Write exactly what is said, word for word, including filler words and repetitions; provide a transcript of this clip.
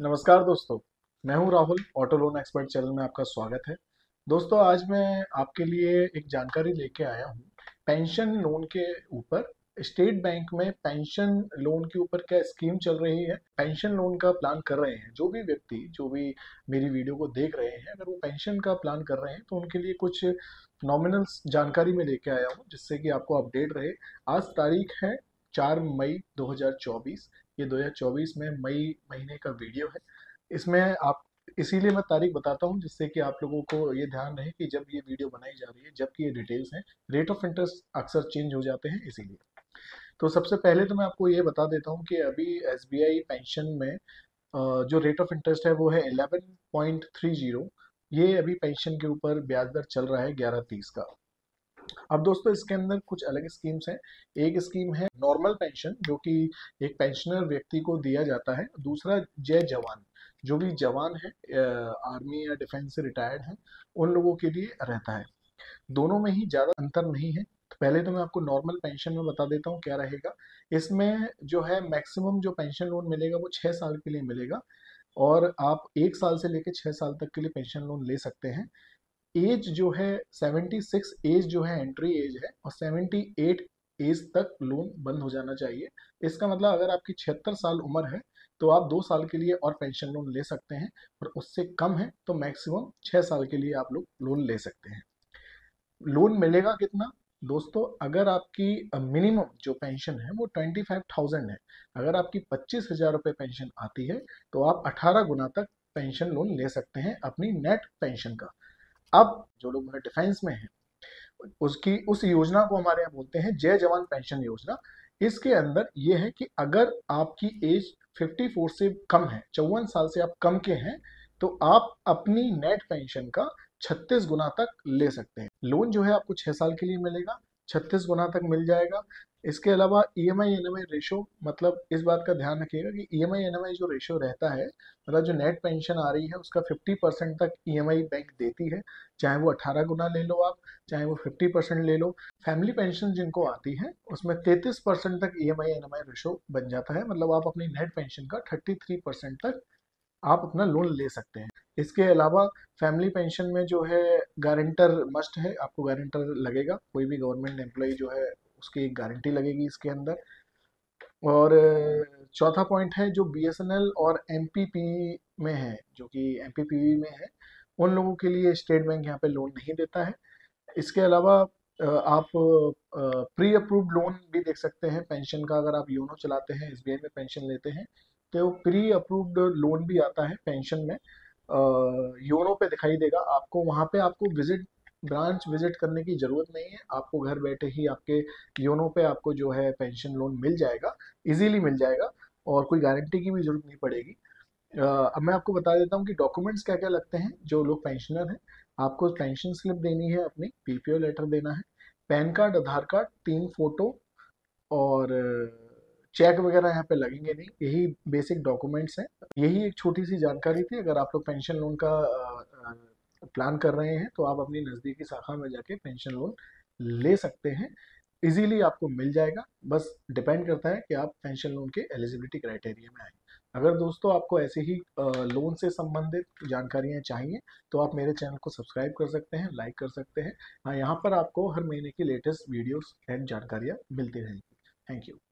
नमस्कार दोस्तों। मैं हूं Rahul. Auto loan expert channel में आपका स्वागत है। दोस्तों, आज मैं आपके लिए एक जानकारी लेके आया हूं पेंशन लोन के ऊपर। स्टेट बैंक में पेंशन लोन के ऊपर क्या स्कीम चल रही है। पेंशन लोन का प्लान कर रहे हैं जो भी व्यक्ति, जो भी मेरी वीडियो को देख रहे हैं, अगर वो पेंशन का प्लान कर रहे हैं तो उनके लिए कुछ नॉमिनल जानकारी में लेके आया हूँ जिससे कि आपको अपडेट रहे। आज तारीख है चार मई दो हज़ार चौबीस। ये दो हज़ार चौबीस में मई महीने का वीडियो है। इसमें आप इसीलिए मैं तारीख बताता हूँ जिससे कि आप लोगों को ये ध्यान रहे कि जब ये वीडियो बनाई जा रही है, जबकि ये डिटेल्स हैं, रेट ऑफ इंटरेस्ट अक्सर चेंज हो जाते हैं इसीलिए। तो सबसे पहले तो मैं आपको ये बता देता हूँ कि अभी एसबीआई पेंशन में अ, जो रेट ऑफ इंटरेस्ट है वो है इलेवन पॉइंट थ्री जीरो। ये अभी पेंशन के ऊपर ब्याज दर चल रहा है ग्यारह तीस का। अब दोस्तों, इसके अंदर कुछ अलग स्कीम्स हैं। एक स्कीम है नॉर्मल पेंशन, जो कि एक पेंशनर व्यक्ति को दिया जाता है। दूसरा जय जवान, जो भी जवान है, आर्मी या डिफेंस से रिटायर्ड हैं, उन लोगों के लिए रहता है। दोनों में ही ज़्यादा अंतर नहीं है। तो पहले तो मैं आपको नॉर्मल पेंशन में बता देता हूँ क्या रहेगा। इसमें जो है मैक्सिमम जो पेंशन लोन मिलेगा वो छः साल के लिए मिलेगा, और आप एक साल से लेकर छः साल तक के लिए पेंशन लोन ले सकते हैं। एज जो है सेवेंटी सिक्स एज जो है एंट्री एज है, और सेवेंटी एट एज तक लोन बंद हो जाना चाहिए। इसका मतलब अगर आपकी छिहत्तर साल उम्र है तो आप दो साल के लिए और पेंशन लोन ले सकते हैं, और उससे कम है तो मैक्सिमम छः साल के लिए आप लोग लोन ले सकते हैं। लोन मिलेगा कितना? दोस्तों, अगर आपकी मिनिमम जो पेंशन है वो ट्वेंटी फाइव थाउजेंड है, अगर आपकी पच्चीस हजार रुपये पेंशन आती है तो आप अठारह गुना तक पेंशन लोन ले सकते हैं अपनी नेट पेंशन का। अब जो लोग मेरे डिफेंस में हैं, उसकी उस योजना को हमारे यहाँ बोलते हैं जय जवान पेंशन योजना। इसके अंदर ये है कि अगर आपकी एज फिफ्टी फोर से कम है, चौवन साल से आप कम के हैं, तो आप अपनी नेट पेंशन का छत्तीस गुना तक ले सकते हैं। लोन जो है आपको छह साल के लिए मिलेगा, छत्तीस गुना तक मिल जाएगा। इसके अलावा ई M I N M I ratio, मतलब इस बात का ध्यान रखिएगा कि ई एम आई एन एम आई जो रेशो रहता है, मतलब जो नेट पेंशन आ रही है उसका फिफ्टी परसेंट तक ई एम आई बैंक देती है। चाहे वो अठारह गुना ले लो आप, चाहे वो फिफ्टी परसेंट ले लो। फैमिली पेंशन जिनको आती है उसमें तैंतीस परसेंट तक E M I N M I ratio बन जाता है, मतलब आप अपनी नेट पेंशन का थर्टी थ्री परसेंट तक आप अपना लोन ले सकते हैं। इसके अलावा फैमिली पेंशन में जो है गारंटर मस्ट है, आपको गारंटर लगेगा। कोई भी गवर्नमेंट एम्प्लॉय जो है उसकी एक गारंटी लगेगी इसके अंदर। और अ, चौथा पॉइंट है जो बी एस एन एल और एम पी पी में है, जो कि एम पी पी में है, उन लोगों के लिए स्टेट बैंक यहाँ पे लोन नहीं देता है। इसके अलावा अ, आप प्री अप्रूव्ड लोन भी देख सकते हैं पेंशन का। अगर आप योनो चलाते हैं, एस बी आई में पेंशन लेते हैं, तो प्री अप्रूव्ड लोन भी आता है पेंशन में। योनो पे दिखाई देगा आपको, वहाँ पे आपको विजिट ब्रांच विजिट करने की ज़रूरत नहीं है। आपको घर बैठे ही आपके योनो पे आपको जो है पेंशन लोन मिल जाएगा, इजीली मिल जाएगा, और कोई गारंटी की भी ज़रूरत नहीं पड़ेगी। अ, अब मैं आपको बता देता हूँ कि डॉक्यूमेंट्स क्या क्या लगते हैं। जो लोग पेंशनर हैं, आपको पेंशन स्लिप देनी है, अपनी पी पी ओ लेटर देना है, पैन कार्ड, आधार कार्ड, तीन फोटो, और चेक वगैरह यहाँ पे लगेंगे नहीं। यही बेसिक डॉक्यूमेंट्स हैं। यही एक छोटी सी जानकारी थी। अगर आप लोग पेंशन लोन का प्लान कर रहे हैं तो आप अपनी नज़दीकी शाखा में जाके पेंशन लोन ले सकते हैं। इजीली आपको मिल जाएगा। बस डिपेंड करता है कि आप पेंशन लोन के एलिजिबिलिटी क्राइटेरिया में आए। अगर दोस्तों आपको ऐसे ही लोन से संबंधित जानकारियाँ चाहिए तो आप मेरे चैनल को सब्सक्राइब कर सकते हैं, लाइक कर सकते हैं। हाँ, यहाँ पर आपको हर महीने की लेटेस्ट वीडियोस एंड जानकारियाँ मिलती रहेंगी। Thank you.